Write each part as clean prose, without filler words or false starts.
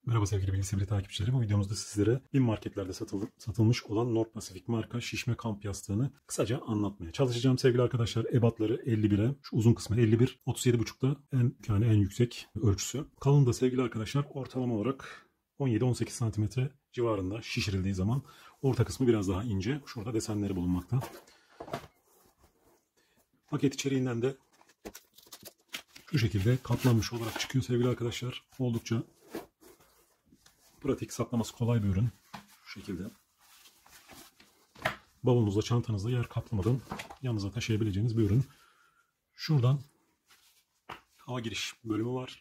Merhaba sevgili Bilgi Sivri takipçileri. Bu videomuzda sizlere bin marketlerde satılmış olan Nord Pacific marka şişme kamp yastığını kısaca anlatmaya çalışacağım sevgili arkadaşlar. Ebatları 51'e, şu uzun kısmı 51, 37,5'da en yüksek ölçüsü. Kalınlığı da sevgili arkadaşlar ortalama olarak 17-18 santimetre civarında şişirildiği zaman orta kısmı biraz daha ince. Şurada desenleri bulunmakta. Paket içeriğinden de şu şekilde katlanmış olarak çıkıyor sevgili arkadaşlar. Oldukça pratik, saklaması kolay bir ürün. Şu şekilde. Bavulunuzda, çantanızda yer kaplamadan yanınıza taşıyabileceğiniz bir ürün. Şuradan hava giriş bölümü var.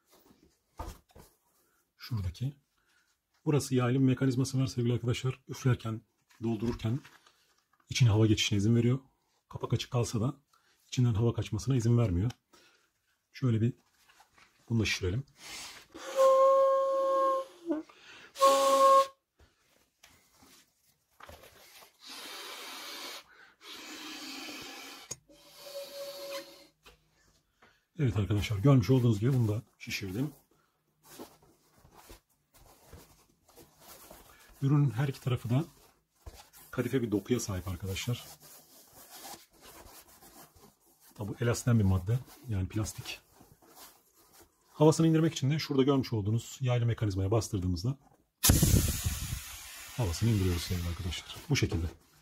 Şuradaki. Burası yaylı mekanizması var sevgili arkadaşlar. Üflerken, doldururken içine hava geçişine izin veriyor. Kapak açık kalsa da içinden hava kaçmasına izin vermiyor. Şöyle bir bunu da şişirelim. Evet arkadaşlar, görmüş olduğunuz gibi bunu da şişirdim. Ürünün her iki tarafı da kadife bir dokuya sahip arkadaşlar. Tabi elastin bir madde, yani plastik. Havasını indirmek için de şurada görmüş olduğunuz yaylı mekanizmaya bastırdığımızda havasını indiriyoruz sevgili arkadaşlar. Bu şekilde.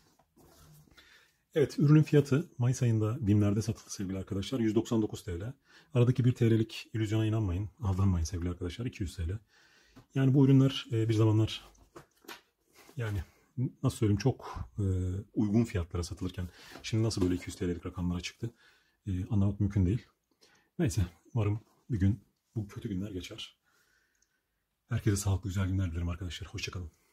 Evet, ürünün fiyatı Mayıs ayında BİM'lerde satıldı sevgili arkadaşlar. 199 TL. Aradaki 1 TL'lik illüzyona inanmayın. Aldanmayın sevgili arkadaşlar. 200 TL. Yani bu ürünler bir zamanlar, yani nasıl söyleyeyim, çok uygun fiyatlara satılırken şimdi nasıl böyle 200 TL'lik rakamlara çıktı anlamak mümkün değil. Neyse, umarım bir gün bu kötü günler geçer. Herkese sağlıklı güzel günler dilerim arkadaşlar. Hoşça kalın.